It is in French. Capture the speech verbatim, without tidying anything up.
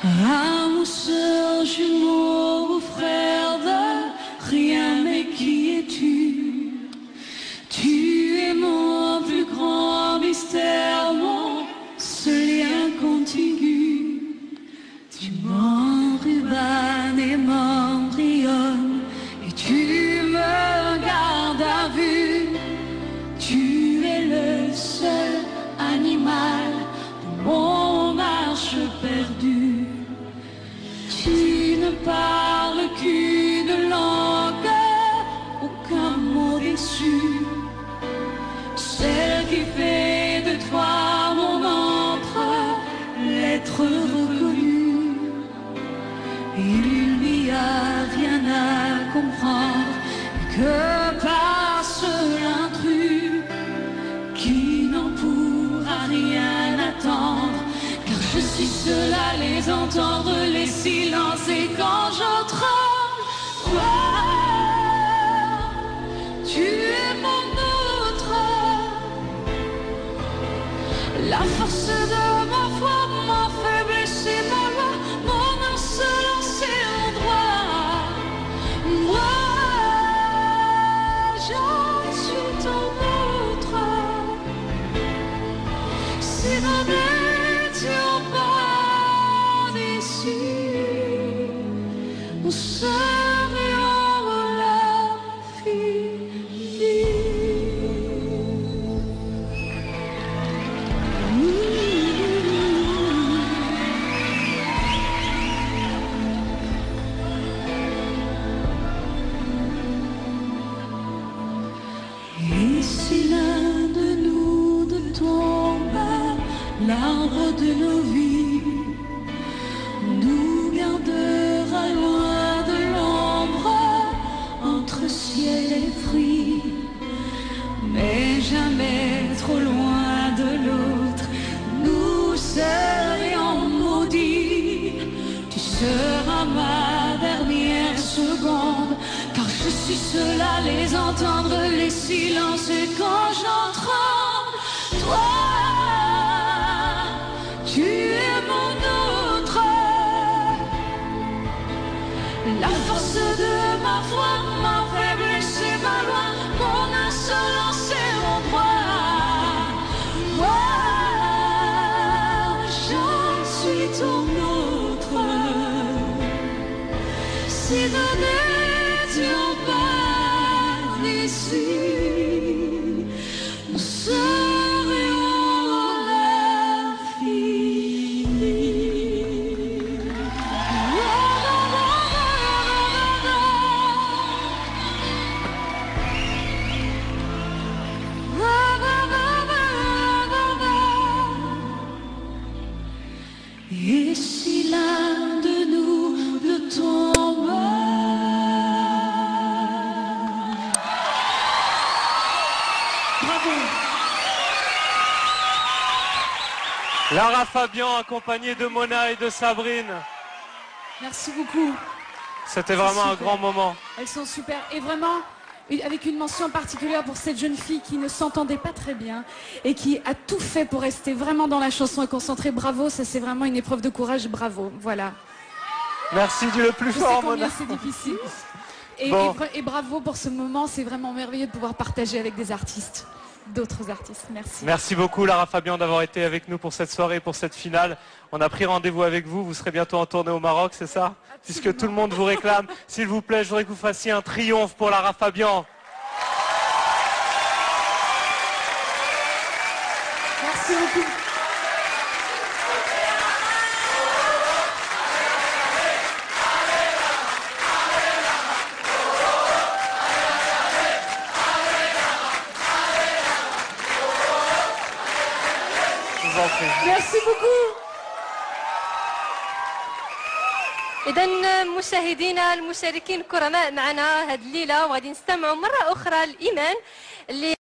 Âme, sœur, jumeau, frère de rien, mais qui es-tu? Tu es mon plus grand mystère, mon seul lien contigu. Tu m'enrubans et m'embrionnes, et tu me gardes à vue. Tu es le seul animal de mon marche perdue. Tu ne parles qu'une langue, aucun mot déçu. Celle qui fait de toi mon entre, l'être reconnu. Il n'y a rien à comprendre, que passe l'intrus, qui n'en pourra rien attendre. Car je suis seule à les entendre, les silences, et quand je tremble, toi, tu es mon autre. La force de ma foi, ma faiblesse et ma loi, mon insolence et mon droit. Moi, je suis ton autre. Si nous n'étions pas d'ici, nous serions et si l'un de nous de tombe, l'arbre de nos vies nous gardera loin de l'ombre, entre ciel et fruits, mais jamais trop loin de l'autre. Nous serions maudits. Tu seras ma dernière seconde, car je suis seule à les entendre, les silences, et quand j'en tremble, toi, tu es mon autre. La force de ma foi, ma faiblesse et ma loi, mon insolence et mon droit. Moi, je suis ton autre. Si nous n'étions pas ici, nous serions l'infini. Et si l'un de nous ne tombe, bravo. Lara Fabian accompagnée de Mona et de Sabrine. Merci beaucoup. C'était vraiment un super. grand moment. Elles sont super. Et vraiment, avec une mention particulière pour cette jeune fille qui ne s'entendait pas très bien et qui a tout fait pour rester vraiment dans la chanson et concentrée. Bravo, ça c'est vraiment une épreuve de courage. Bravo, voilà. Merci du le plus Je fort, sais combien Mona. c'est difficile. Et, Bon. et, et bravo pour ce moment. C'est vraiment merveilleux de pouvoir partager avec des artistes, d'autres artistes. Merci. Merci beaucoup Lara Fabian d'avoir été avec nous pour cette soirée, pour cette finale. On a pris rendez-vous avec vous, vous serez bientôt en tournée au Maroc, c'est ça? Absolument. Puisque tout le monde vous réclame. S'il vous plaît, je voudrais que vous fassiez un triomphe pour Lara Fabian. Merci beaucoup. Je vous en prie. Merci beaucoup. إذا مشاهدينا المشاركين الكرماء معنا هذه الليلة وغادي نستمعوا مرة أخرى الإيمان اللي